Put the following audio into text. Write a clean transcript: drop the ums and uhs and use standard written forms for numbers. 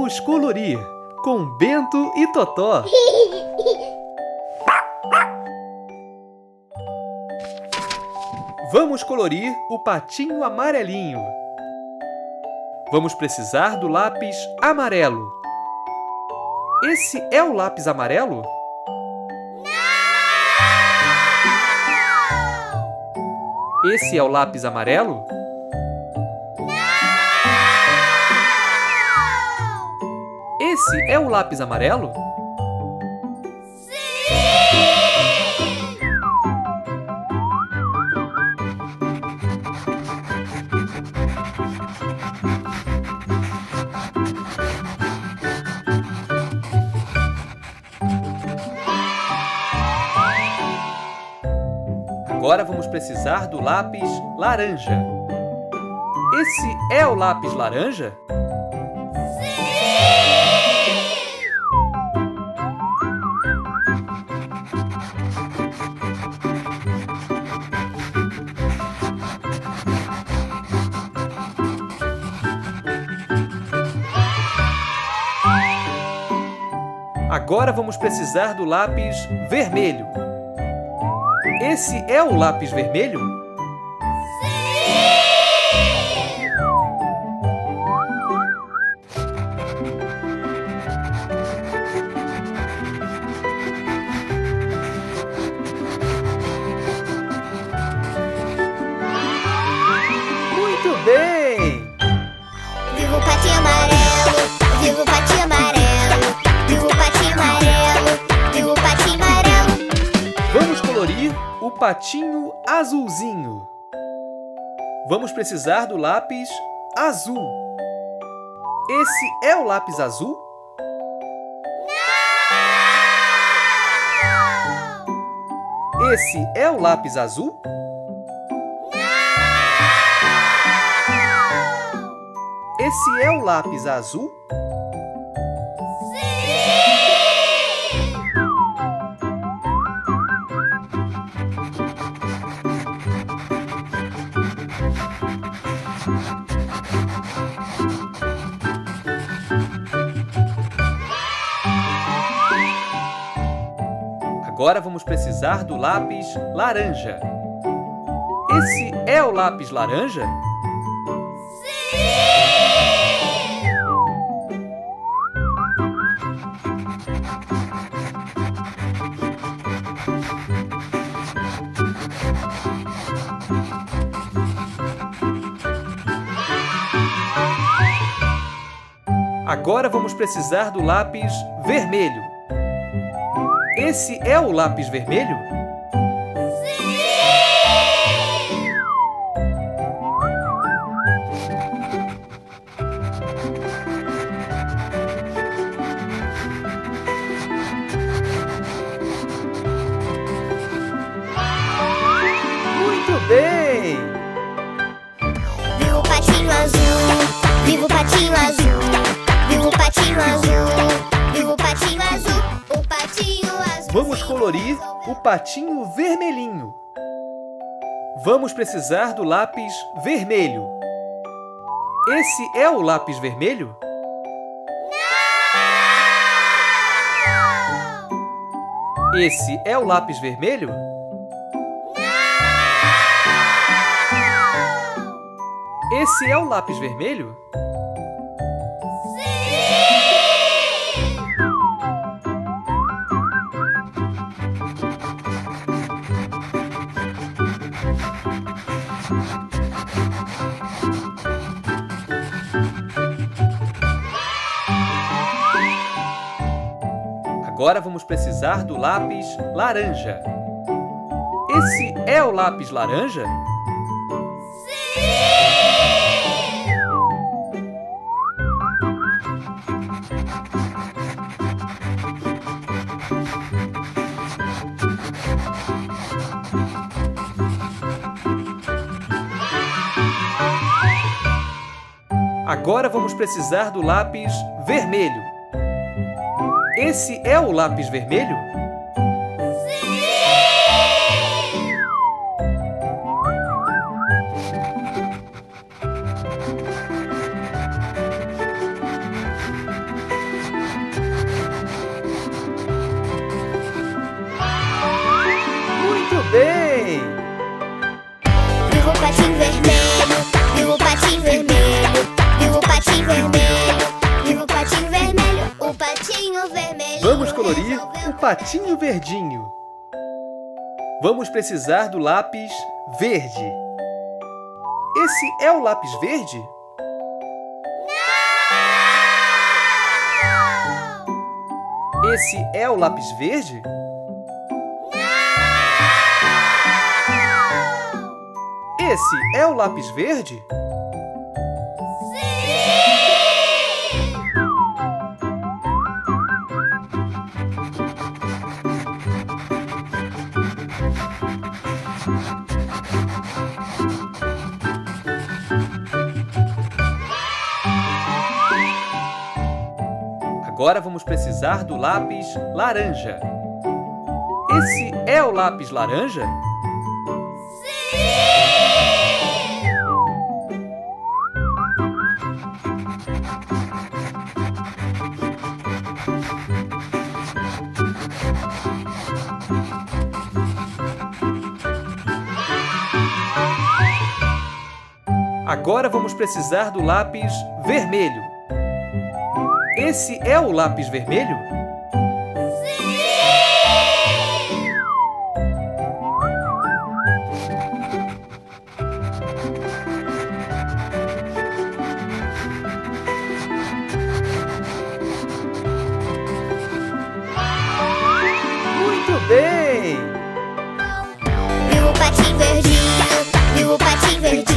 Vamos colorir com Bento e Totó. Vamos colorir o patinho amarelinho. Vamos precisar do lápis amarelo. Esse é o lápis amarelo? Não! Esse é o lápis amarelo? Não! Esse é o lápis amarelo? Sim! Agora vamos precisar do lápis laranja. Esse é o lápis laranja? Agora vamos precisar do lápis vermelho. Esse é o lápis vermelho? Muito bem! Viva o patinho amarelo, viva o patinho amarelo, viva o patinho amarelo, viva o patinho amarelo. Vamos colorir o patinho azulzinho. Vamos precisar do lápis azul. Esse é o lápis azul? Não! Esse é o lápis azul? Não! Esse é o lápis azul? Agora vamos precisar do lápis laranja. Esse é o lápis laranja? Agora vamos precisar do lápis vermelho. Esse é o lápis vermelho? Muito bem! Viva o patinho azul, viva o patinho azul, viva o patinho azul, viva o patinho azul, o patinho azul. Vamos colorir o patinho vermelhinho. Vamos precisar do lápis vermelho. Esse é o lápis vermelho? Não! Esse é o lápis vermelho? Não! Esse é o lápis vermelho? Agora vamos precisar do lápis laranja. Esse é o lápis laranja? Agora vamos precisar do lápis vermelho. Esse é o lápis vermelho? patinho verdinho. Vamos precisar do lápis verde. Esse é o lápis verde? Não! Esse é o lápis verde? Não! Esse é o lápis verde? Agora vamos precisar do lápis laranja. Esse é o lápis laranja? Agora vamos precisar do lápis vermelho. Esse é o lápis vermelho? Muito bem! Viu o patinho verdinho? Viu o patinho verdinho?